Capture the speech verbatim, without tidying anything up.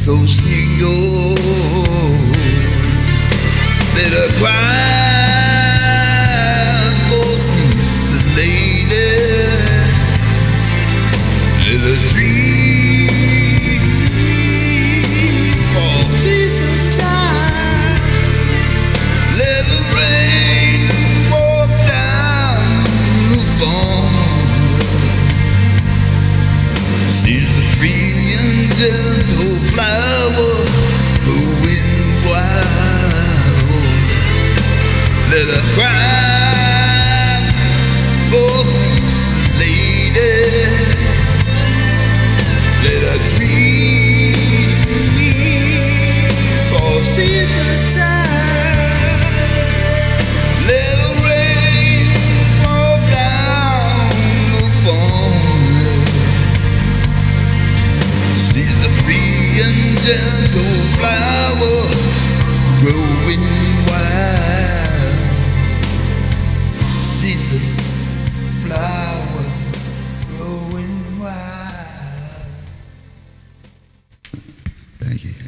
so she goes. Let her cry, for she's a lady. Let her dream, for she's a child. Let the rain walk down the bone. She's a free and gentle flower, growing wild. Let her cry, for she's a lady. Let her dream, for she's a child. Let the rain fall down upon her. She's a free and gentle flower, growing wild. She's a flower, growing wild. Thank you.